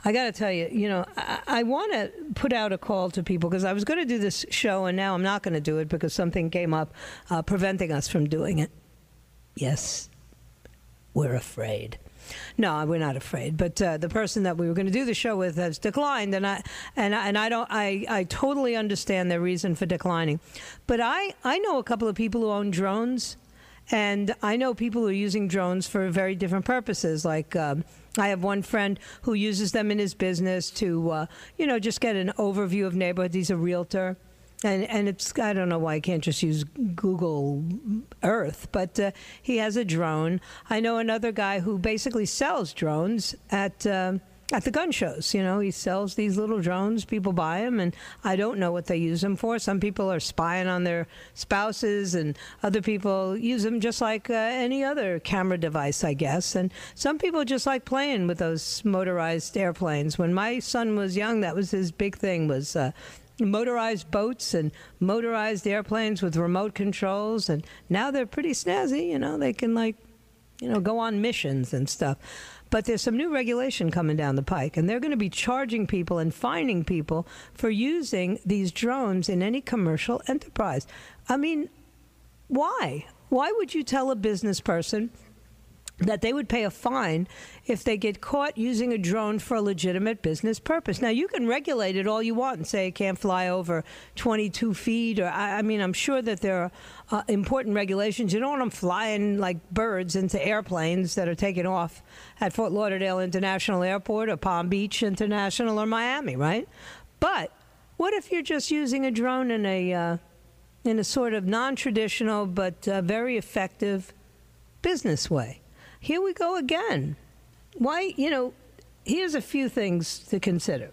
I got to tell you, I want to put out a call to people because I was going to do this show and now I'm not going to do it because something came up preventing us from doing it. Yes, we're afraid. No, we're not afraid. But the person that we were going to do the show with has declined, and I totally understand their reason for declining. But I know a couple of people who own drones, and I know people who are using drones for very different purposes. Like I have one friend who uses them in his business to, just get an overview of neighborhoods. He's a realtor. And it's, I don't know why I can't just use Google Earth, but he has a drone. I know another guy who basically sells drones at the gun shows. He sells these little drones. People buy them, and I don't know what they use them for. Some people are spying on their spouses, and other people use them just like any other camera device, I guess. And some people just like playing with those motorized airplanes. When my son was young, that was his big thing, was motorized boats and motorized airplanes with remote controls, and now they're pretty snazzy. They can go on missions and stuff. But there's some new regulation coming down the pike, and they're going to be charging people and fining people for using these drones in any commercial enterprise. I mean, why? Why would you tell a business person that they would pay a fine if they get caught using a drone for a legitimate business purpose? Now, you can regulate it all you want and say it can't fly over 22 feet. Or I'm sure that there are important regulations. You don't want them flying like birds into airplanes that are taking off at Fort Lauderdale International Airport or Palm Beach International or Miami, right? But what if you're just using a drone in a sort of non-traditional but very effective business way? Here we go again. Why, here's a few things to consider.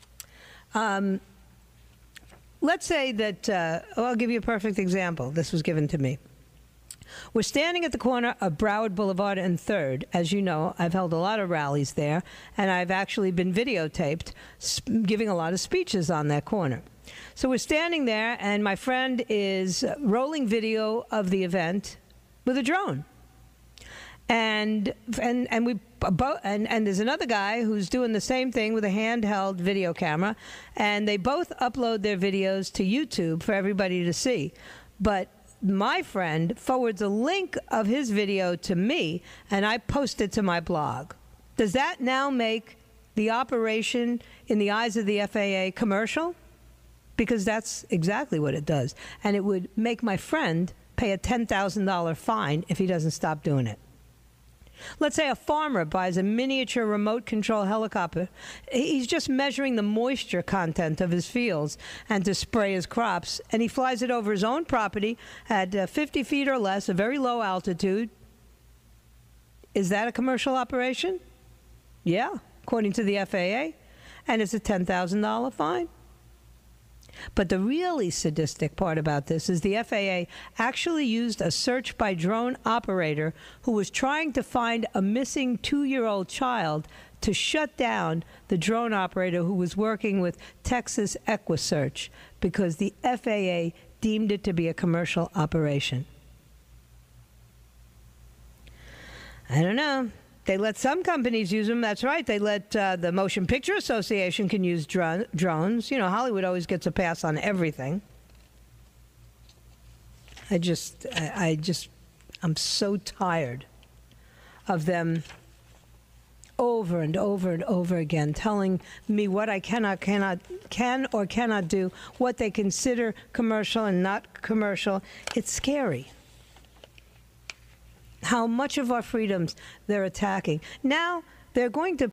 Let's say that, I'll give you a perfect example. This was given to me. We're standing at the corner of Broward Boulevard and 3rd. As you know, I've held a lot of rallies there, and I've actually been videotaped giving a lot of speeches on that corner. So we're standing there, and my friend is rolling video of the event with a drone. And there's another guy who's doing the same thing with a handheld video camera, and they both upload their videos to YouTube for everybody to see. But my friend forwards a link of his video to me, and I post it to my blog. Does that now make the operation, in the eyes of the FAA, commercial? Because that's exactly what it does. And it would make my friend pay a $10,000 fine if he doesn't stop doing it. Let's say a farmer buys a miniature remote control helicopter. He's just measuring the moisture content of his fields and to spray his crops, and he flies it over his own property at 50 feet or less, a very low altitude. Is that a commercial operation? Yeah, according to the FAA, and it's a $10,000 fine. But the really sadistic part about this is the FAA actually used a search by drone operator who was trying to find a missing 2-year-old child to shut down the drone operator who was working with Texas EquiSearch because the FAA deemed it to be a commercial operation. I don't know. They let some companies use them. That's right. They let the Motion Picture Association can use drones. Hollywood always gets a pass on everything. I'm so tired of them over and over and over again telling me what I can or cannot do, what they consider commercial and not commercial. It's scary how much of our freedoms they're attacking. Now they're going to